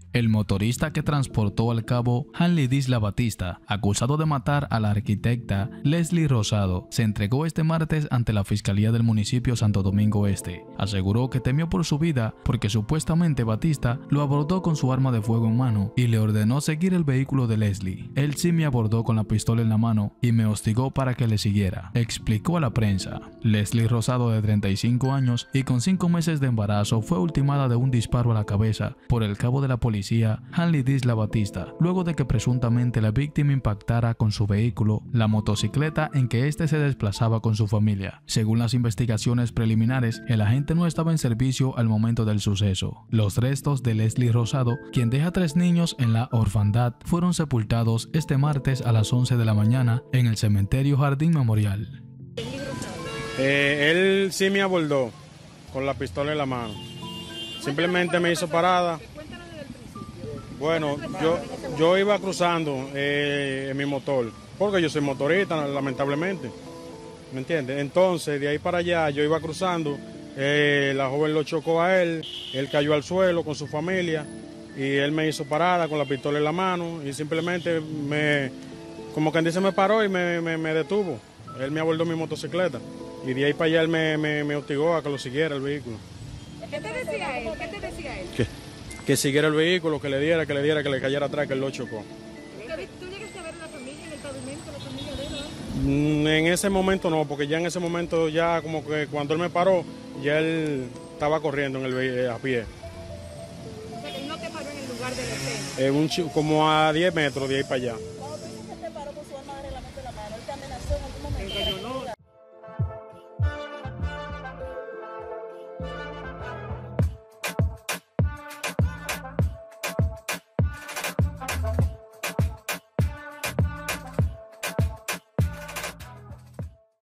El motorista que transportó al cabo Hanley Disla Batista, acusado de matar a la arquitecta Leslie Rosado, se entregó este martes ante la Fiscalía del municipio Santo Domingo Este. Aseguró que temió por su vida porque supuestamente Batista lo abordó con su arma de fuego en mano y le ordenó seguir el vehículo de Leslie. Él sí me abordó con la pistola en la mano y me hostigó para que le siguiera, explicó a la prensa. Leslie Rosado, de 35 años y con 5 meses de embarazo, fue ultimada de un disparo a la cabeza por el cabo de la policía Hanley Disla Batista, luego de que presuntamente la víctima impactara con su vehículo la motocicleta en que éste se desplazaba con su familia. Según las investigaciones preliminares, el agente no estaba en servicio al momento del suceso. Los restos de Leslie Rosado, quien deja 3 niños en la orfandad, fueron sepultados este martes a las 11 de la mañana en el cementerio Jardín Memorial. Él sí me abordó con la pistola en la mano. Simplemente me hizo parada. Bueno, yo iba cruzando en mi motor, porque yo soy motorista, lamentablemente, ¿me entiendes? Entonces, de ahí para allá, yo iba cruzando, la joven lo chocó a él cayó al suelo con su familia, y él me hizo parada con la pistola en la mano, y simplemente como quien dice, me paró y me detuvo. Él me abordó mi motocicleta, y de ahí para allá él me hostigó a que lo siguiera el vehículo. ¿Qué te decía él? ¿Qué te decía él? Que siguiera el vehículo, que le cayera atrás, que él lo chocó. ¿Tú llegaste a ver a la familia en el pavimento, la familia de él? En ese momento no, porque ya en ese momento, ya como que cuando él me paró, ya él estaba corriendo a pie. O sea, que él no te paró en el lugar de la escena. Como a 10 metros de ahí para allá.